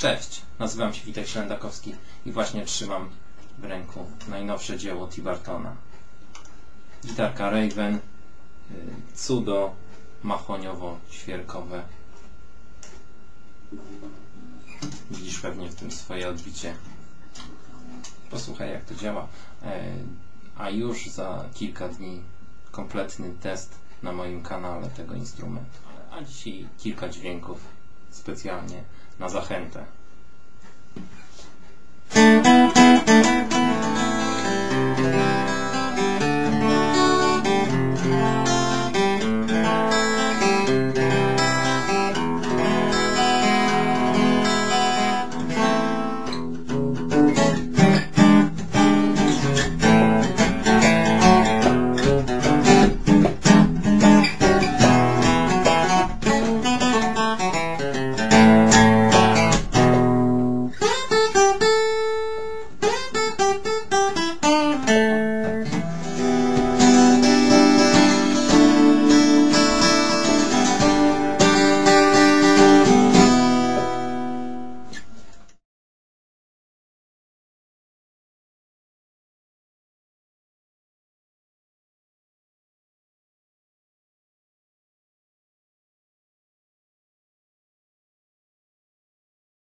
Cześć, nazywam się Witek Ślędakowski i właśnie trzymam w ręku najnowsze dzieło T. Bartona. Gitarka Raven, cudo mahoniowo-świerkowe. Widzisz pewnie w tym swoje odbicie. Posłuchaj, jak to działa. A już za kilka dni kompletny test na moim kanale tego instrumentu. A dzisiaj kilka dźwięków specjalnie na zachętę.